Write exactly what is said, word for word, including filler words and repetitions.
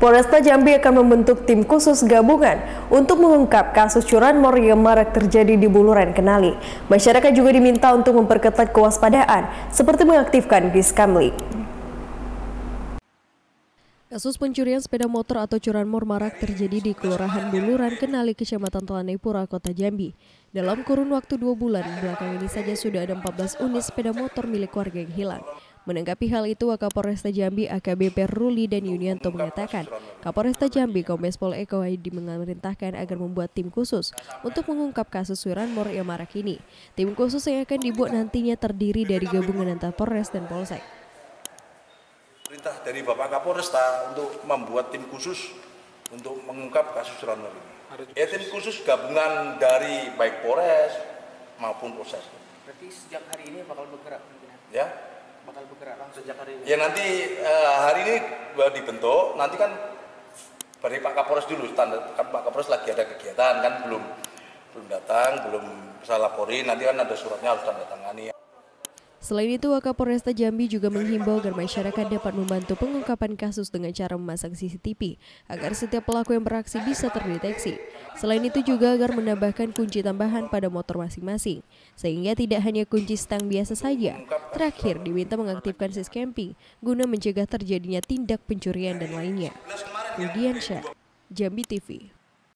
Polresta Jambi akan membentuk tim khusus gabungan untuk mengungkap kasus curanmor yang marak terjadi di Buluran Kenali. Masyarakat juga diminta untuk memperketat kewaspadaan, seperti mengaktifkan Diskamling. Kasus pencurian sepeda motor atau curanmor marak terjadi di Kelurahan Buluran Kenali, Kecamatan Telanepura, Kota Jambi. Dalam kurun waktu dua bulan, belakang ini saja sudah ada empat belas unit sepeda motor milik warga yang hilang. Menanggapi hal itu, Wakapolresta Jambi A K B P Ruli dan Yunianto mengatakan, Kapolresta Jambi Kombes Pol Eko Haidi memerintahkan agar membuat tim khusus untuk mengungkap kasus curanmor yang marak ini. Tim khusus yang akan dibuat nantinya terdiri dari gabungan antara Polres dan Polsek. Perintah dari Bapak Kapolresta untuk membuat tim khusus untuk mengungkap kasus curanmor ini. Ya, tim khusus gabungan dari baik Polres maupun Polsek. Berarti sejak hari ini bakal bergerak? Ya. Bakal bergerak langsung sejak hari ini? Ya nanti uh, hari ini dibentuk, nanti kan dari Pak Kapolres dulu, standar kan Pak Kapolres lagi ada kegiatan kan belum belum datang, belum bisa laporin, nanti kan ada suratnya harus tanda tangani. Selain itu, Wakapolresta Jambi juga menghimbau agar masyarakat dapat membantu pengungkapan kasus dengan cara memasang C C T V agar setiap pelaku yang beraksi bisa terdeteksi. Selain itu juga agar menambahkan kunci tambahan pada motor masing-masing, sehingga tidak hanya kunci stang biasa saja. Terakhir, diminta mengaktifkan Diskamling guna mencegah terjadinya tindak pencurian dan lainnya. Rudiansyah, Jambi T V.